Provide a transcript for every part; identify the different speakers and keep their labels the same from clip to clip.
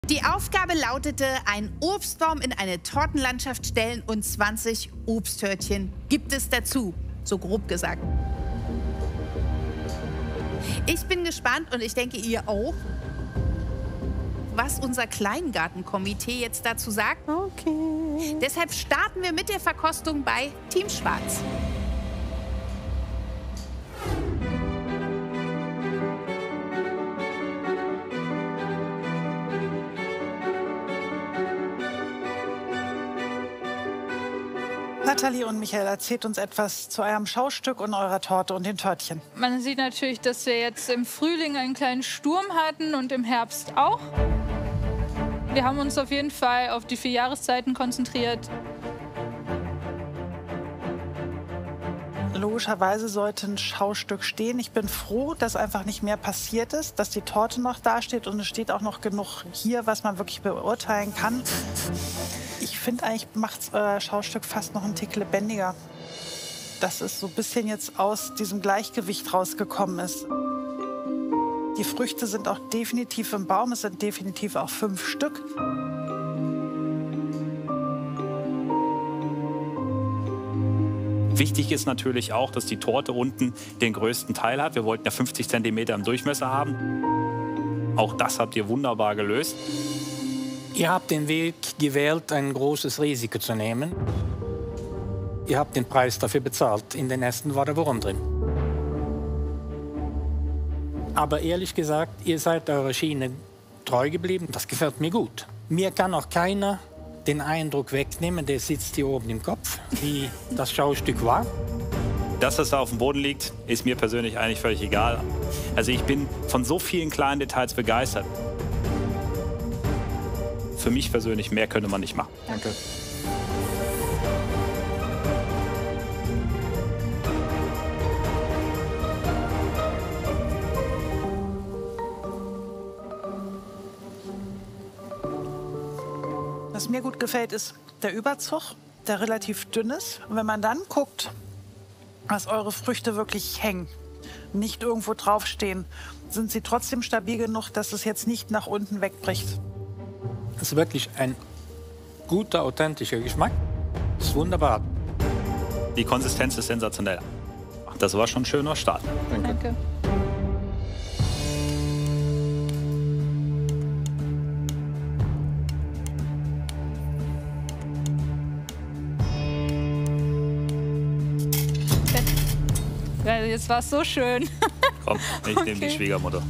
Speaker 1: Die Aufgabe lautete, einen Obstbaum in eine Tortenlandschaft stellen und 20 Obsttörtchen gibt es dazu, so grob gesagt. Ich bin gespannt und ich denke, ihr auch, was unser Kleingartenkomitee jetzt dazu sagt.
Speaker 2: Okay.
Speaker 1: Deshalb starten wir mit der Verkostung bei Team Schwarz.
Speaker 2: Nathalie und Michael, erzählt uns etwas zu eurem Schaustück und eurer Torte und den Törtchen.
Speaker 3: Man sieht natürlich, dass wir jetzt im Frühling einen kleinen Sturm hatten und im Herbst auch. Wir haben uns auf jeden Fall auf die 4 Jahreszeiten konzentriert.
Speaker 2: Logischerweise sollte ein Schaustück stehen. Ich bin froh, dass einfach nicht mehr passiert ist, dass die Torte noch dasteht und es steht auch noch genug hier, was man wirklich beurteilen kann. Ich finde eigentlich, macht euer Schaustück fast noch einen Tick lebendiger. Dass es so ein bisschen jetzt aus diesem Gleichgewicht rausgekommen ist. Die Früchte sind auch definitiv im Baum, es sind definitiv auch 5 Stück.
Speaker 4: Wichtig ist natürlich auch, dass die Torte unten den größten Teil hat. Wir wollten ja 50 cm im Durchmesser haben. Auch das habt ihr wunderbar gelöst.
Speaker 5: Ihr habt den Weg gewählt, ein großes Risiko zu nehmen. Ihr habt den Preis dafür bezahlt. In den Ästen war der Wurm drin. Aber ehrlich gesagt, ihr seid eurer Schiene treu geblieben. Das gefällt mir gut. Mir kann auch keiner den Eindruck wegnehmen, der sitzt hier oben im Kopf, wie das Schaustück war.
Speaker 4: Dass das da auf dem Boden liegt, ist mir persönlich eigentlich völlig egal. Also ich bin von so vielen kleinen Details begeistert. Für mich persönlich, mehr könnte man nicht machen.
Speaker 3: Danke.
Speaker 2: Was mir gut gefällt, ist der Überzug, der relativ dünn ist. Und wenn man dann guckt, dass eure Früchte wirklich hängen, nicht irgendwo draufstehen, sind sie trotzdem stabil genug, dass es jetzt nicht nach unten wegbricht.
Speaker 5: Das ist wirklich ein guter, authentischer Geschmack. Das ist wunderbar.
Speaker 4: Die Konsistenz ist sensationell. Das war schon ein schöner Start.
Speaker 3: Danke. Ja, jetzt war es so schön.
Speaker 4: Komm, ich nehme die Schwiegermutter.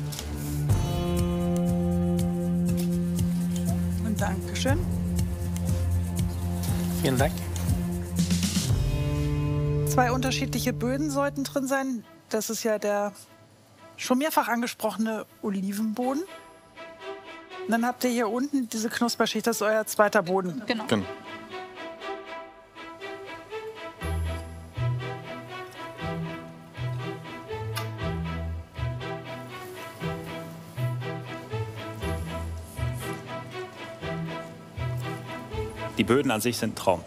Speaker 2: Und Dankeschön.
Speaker 5: Vielen Dank.
Speaker 2: 2 unterschiedliche Böden sollten drin sein. Das ist ja der schon mehrfach angesprochene Olivenboden. Und dann habt ihr hier unten diese Knusperschicht, das ist euer zweiter Boden.
Speaker 3: Genau.
Speaker 4: Die Böden an sich sind ein Traum.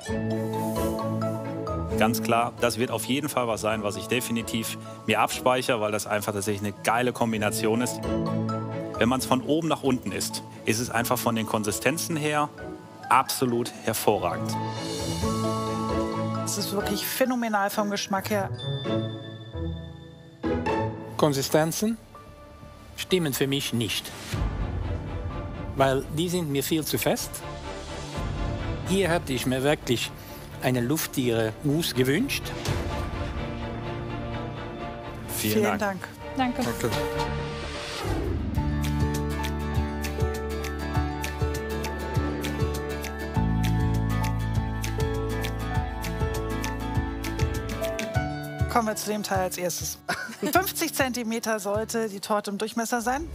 Speaker 4: Ganz klar, das wird auf jeden Fall was sein, was ich definitiv mir abspeichere, weil das einfach tatsächlich eine geile Kombination ist. Wenn man es von oben nach unten isst, ist es einfach von den Konsistenzen her absolut hervorragend.
Speaker 2: Es ist wirklich phänomenal vom Geschmack her.
Speaker 5: Konsistenzen stimmen für mich nicht. Weil die sind mir viel zu fest. Hier hätte ich mir wirklich eine luftigere Mousse gewünscht.
Speaker 2: Vielen Dank.
Speaker 3: Danke.
Speaker 2: Kommen wir zu dem Teil als erstes. 50 cm sollte die Torte im Durchmesser sein.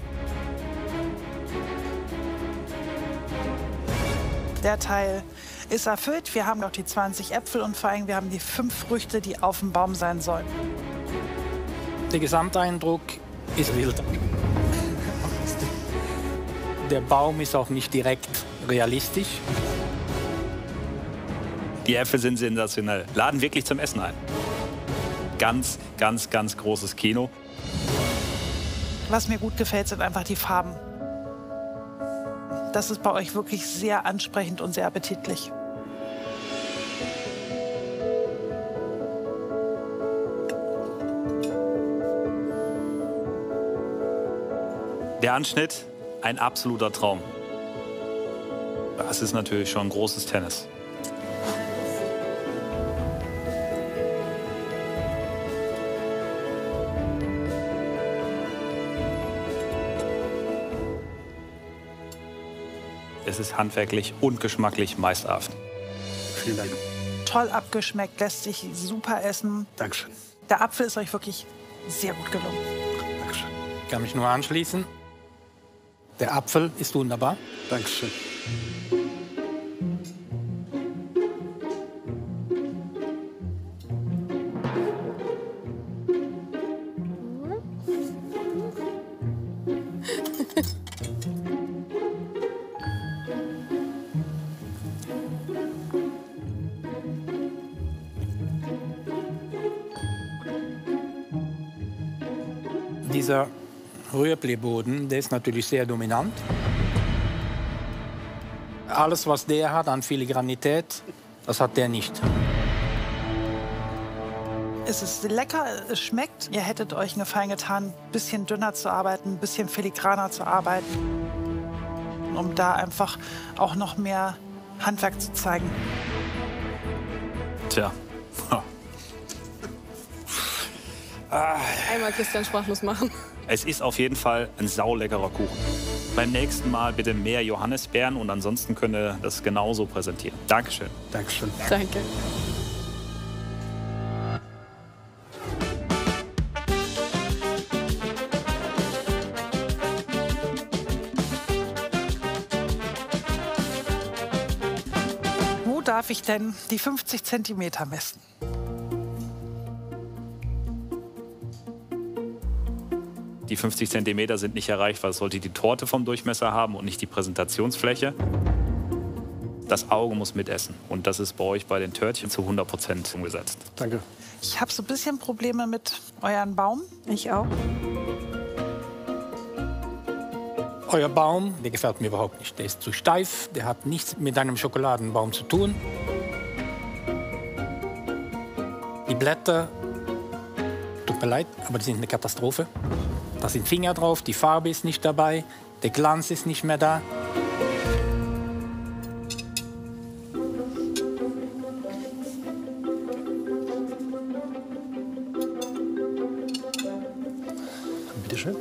Speaker 2: Der Teil ist erfüllt. Wir haben noch die 20 Äpfel und vor allem wir haben die 5 Früchte, die auf dem Baum sein sollen.
Speaker 5: Der Gesamteindruck ist wild. Der Baum ist auch nicht direkt realistisch.
Speaker 4: Die Äpfel sind sensationell. Laden wirklich zum Essen ein. Ganz, ganz, ganz großes Kino.
Speaker 2: Was mir gut gefällt, sind einfach die Farben. das ist bei euch wirklich sehr ansprechend und sehr appetitlich.
Speaker 4: Der Anschnitt, ein absoluter Traum. Das ist natürlich schon großes Tennis. Es ist handwerklich und geschmacklich meisterhaft.
Speaker 6: Vielen Dank.
Speaker 2: Toll abgeschmeckt, lässt sich super essen.
Speaker 6: Dankeschön.
Speaker 2: Der Apfel ist euch wirklich sehr gut gelungen.
Speaker 6: Dankeschön.
Speaker 5: Ich kann mich nur anschließen. Der Apfel ist wunderbar.
Speaker 6: Dankeschön.
Speaker 5: Dieser Rührbleboden, der ist natürlich sehr dominant. Alles, was der hat an Filigranität, das hat der nicht.
Speaker 2: Es ist lecker, es schmeckt. Ihr hättet euch einen Gefallen getan, ein bisschen dünner zu arbeiten, ein bisschen filigraner zu arbeiten, um da einfach auch noch mehr Handwerk zu zeigen.
Speaker 4: Tja.
Speaker 7: Einmal Christian sprachlos machen.
Speaker 4: Es ist auf jeden Fall ein sauleckerer Kuchen. Beim nächsten Mal bitte mehr Johannisbeeren und ansonsten könnt ihr das genauso präsentieren. Dankeschön.
Speaker 6: Dankeschön.
Speaker 7: Danke.
Speaker 2: Wo darf ich denn die 50 Zentimeter messen?
Speaker 4: Die 50 cm sind nicht erreicht, weil es sollte die Torte vom Durchmesser haben und nicht die Präsentationsfläche. Das Auge muss mitessen. Und das ist bei euch bei den Törtchen zu 100% umgesetzt.
Speaker 6: Danke.
Speaker 2: Ich habe so ein bisschen Probleme mit euren Baum.
Speaker 7: Ich auch.
Speaker 5: Euer Baum, der gefällt mir überhaupt nicht. Der ist zu steif, der hat nichts mit einem Schokoladenbaum zu tun. Die Blätter, tut mir leid, aber die sind eine Katastrophe. Da sind Finger drauf, die Farbe ist nicht dabei, der Glanz ist nicht mehr da.
Speaker 6: Bitte schön.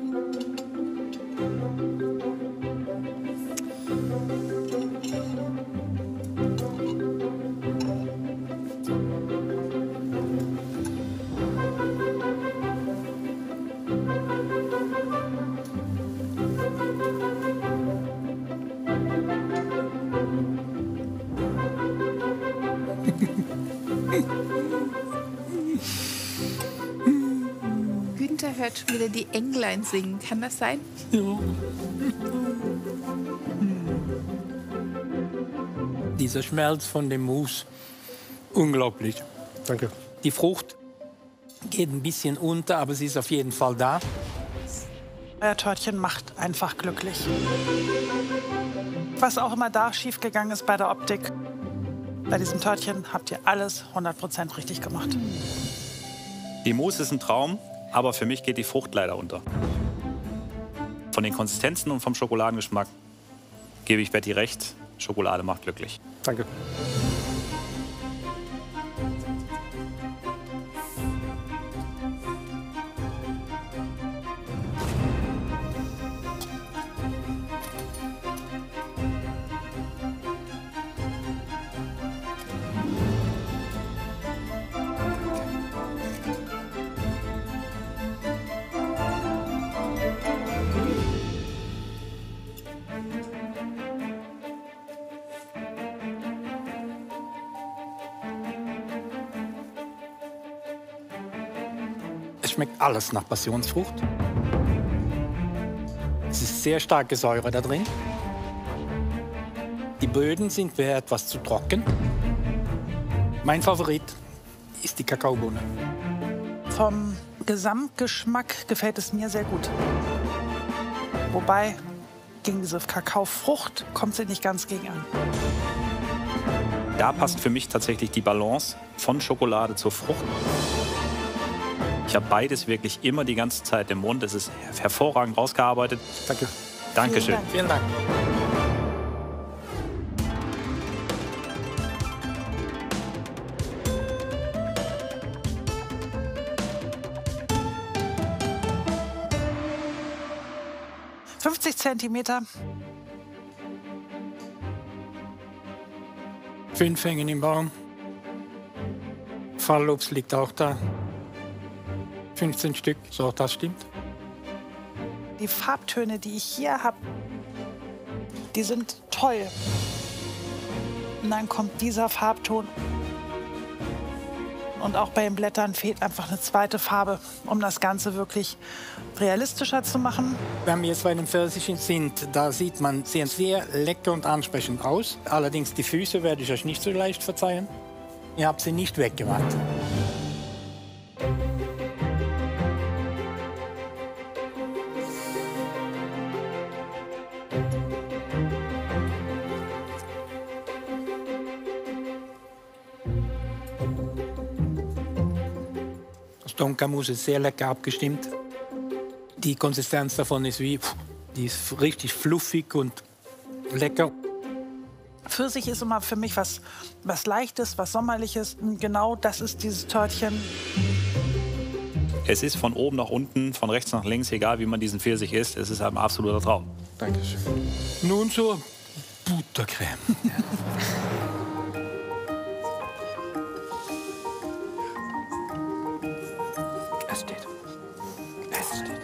Speaker 1: Günther hört schon wieder die Englein singen. Kann das sein?
Speaker 5: Dieser Schmelz von dem Mousse, unglaublich.
Speaker 6: Danke.
Speaker 5: Die Frucht geht ein bisschen unter, aber sie ist auf jeden Fall da.
Speaker 2: Euer Törtchen macht einfach glücklich. Was auch immer da schiefgegangen ist bei der Optik, bei diesem Törtchen habt ihr alles 100% richtig gemacht.
Speaker 4: Die Mousse ist ein Traum, aber für mich geht die Frucht leider unter. Von den Konsistenzen und vom Schokoladengeschmack gebe ich Betty recht. Schokolade macht glücklich.
Speaker 6: Danke.
Speaker 5: Es schmeckt alles nach Passionsfrucht. Es ist sehr starke Säure da drin. Die Böden sind mir etwas zu trocken. Mein Favorit ist die Kakaobohne.
Speaker 2: Vom Gesamtgeschmack gefällt es mir sehr gut. Wobei gegen diese Kakaofrucht kommt sie nicht ganz gegen an.
Speaker 4: Da passt für mich tatsächlich die Balance von Schokolade zur Frucht. Ich habe beides wirklich immer die ganze Zeit im Mund. Es ist hervorragend rausgearbeitet.
Speaker 5: Danke.
Speaker 4: Dankeschön.
Speaker 5: Vielen Dank.
Speaker 2: ...50 Zentimeter.
Speaker 5: 5 hängen im Baum. Fallobst liegt auch da. 15 Stück, so das stimmt.
Speaker 2: Die Farbtöne, die ich hier habe, die sind toll. Und dann kommt dieser Farbton. Und auch bei den Blättern fehlt einfach eine zweite Farbe, um das Ganze wirklich realistischer zu machen.
Speaker 5: Wenn wir jetzt bei den Pfirsichen sind, da sieht man, sehen sehr lecker und ansprechend aus. Allerdings die Füße werde ich euch nicht so leicht verzeihen. Ihr habt sie nicht weggemacht. Das Tonkamus ist sehr lecker abgestimmt. Die Konsistenz davon ist die ist richtig fluffig und lecker.
Speaker 2: Pfirsich ist immer für mich was Leichtes, was Sommerliches. Und genau das ist dieses Törtchen.
Speaker 4: Es ist von oben nach unten, von rechts nach links, egal wie man diesen Pfirsich isst. Es ist ein absoluter Traum.
Speaker 6: Dankeschön.
Speaker 5: Nun zur Buttercreme. Es steht. Es steht.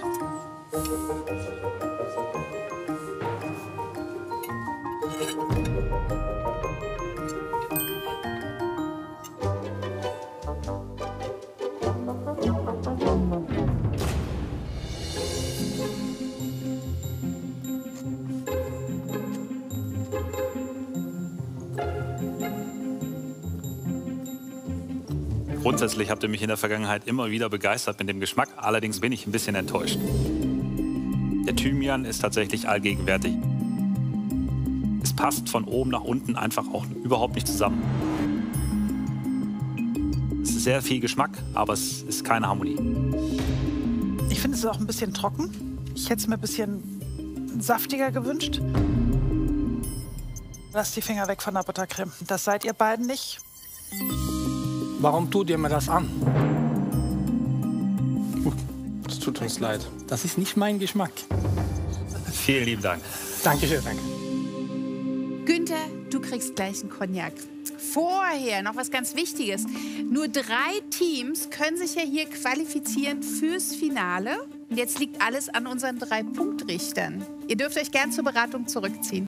Speaker 4: Grundsätzlich habt ihr mich in der Vergangenheit immer wieder begeistert mit dem Geschmack. Allerdings bin ich ein bisschen enttäuscht. Der Thymian ist tatsächlich allgegenwärtig. Es passt von oben nach unten einfach auch überhaupt nicht zusammen. Es ist sehr viel Geschmack, aber es ist keine Harmonie.
Speaker 2: Ich finde es ist auch ein bisschen trocken. Ich hätte es mir ein bisschen saftiger gewünscht. Lasst die Finger weg von der Buttercreme. Das seid ihr beiden nicht.
Speaker 5: Warum tut ihr mir das an?
Speaker 6: Es tut uns leid.
Speaker 5: Das ist nicht mein Geschmack.
Speaker 4: Vielen lieben Dank.
Speaker 5: Dankeschön, danke.
Speaker 1: Günther, du kriegst gleich einen Cognac. Vorher noch was ganz Wichtiges. Nur 3 Teams können sich ja hier qualifizieren fürs Finale. Und jetzt liegt alles an unseren 3 Punktrichtern. Ihr dürft euch gern zur Beratung zurückziehen.